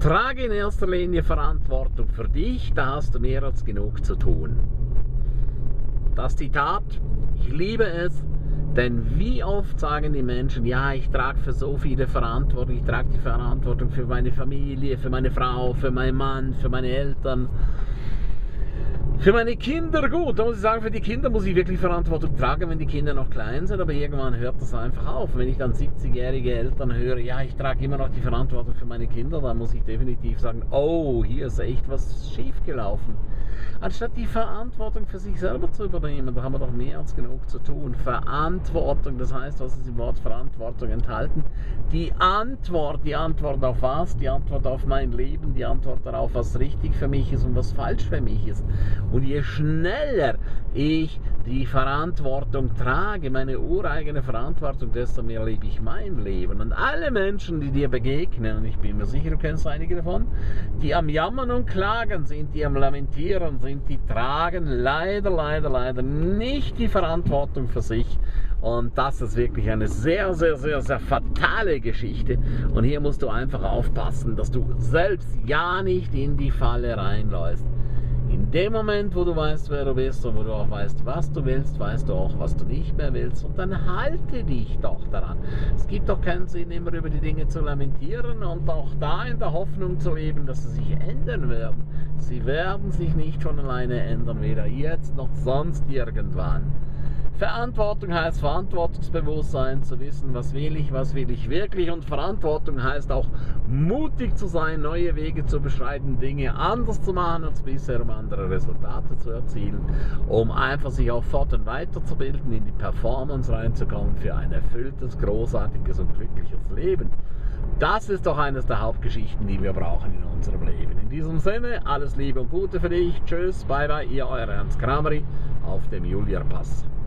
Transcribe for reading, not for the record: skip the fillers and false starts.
Trage in erster Linie Verantwortung für dich, da hast du mehr als genug zu tun. Das Zitat, ich liebe es, denn wie oft sagen die Menschen, ja, ich trage für so viele Verantwortung, ich trage die Verantwortung für meine Familie, für meine Frau, für meinen Mann, für meine Eltern, für meine Kinder. Gut, da muss ich sagen, für die Kinder muss ich wirklich Verantwortung tragen, wenn die Kinder noch klein sind, aber irgendwann hört das einfach auf. Wenn ich dann 70-jährige Eltern höre, ja, ich trage immer noch die Verantwortung für meine Kinder, dann muss ich definitiv sagen, oh, hier ist echt was schief gelaufen. Anstatt die Verantwortung für sich selber zu übernehmen, da haben wir doch mehr als genug zu tun. Verantwortung, das heißt, was ist im Wort Verantwortung enthalten? Die Antwort auf was? Die Antwort auf mein Leben, die Antwort darauf, was richtig für mich ist und was falsch für mich ist. Und je schneller ich die Verantwortung trage, meine ureigene Verantwortung, desto mehr lebe ich mein Leben. Und alle Menschen, die dir begegnen, und ich bin mir sicher, du kennst einige davon, die am Jammern und Klagen sind, die am Lamentieren sind, die tragen leider nicht die Verantwortung für sich. Und das ist wirklich eine sehr fatale Geschichte. Und hier musst du einfach aufpassen, dass du selbst ja nicht in die Falle reinläufst. In dem Moment, wo du weißt, wer du bist und wo du auch weißt, was du willst, weißt du auch, was du nicht mehr willst. Und dann halte dich doch daran. Es gibt doch keinen Sinn, immer über die Dinge zu lamentieren und auch da in der Hoffnung zu leben, dass sie sich ändern werden. Sie werden sich nicht von alleine ändern, weder jetzt noch sonst irgendwann. Verantwortung heißt Verantwortungsbewusstsein, zu wissen, was will ich wirklich, und Verantwortung heißt auch mutig zu sein, neue Wege zu beschreiten, Dinge anders zu machen als bisher, um andere Resultate zu erzielen, um einfach sich auch fort- und weiterzubilden, in die Performance reinzukommen für ein erfülltes, großartiges und glückliches Leben. Das ist doch eines der Hauptgeschichten, die wir brauchen in unserem Leben. In diesem Sinne, alles Liebe und Gute für dich. Tschüss, bye bye, ihr euer Ernst Krameri auf dem Julia Pass.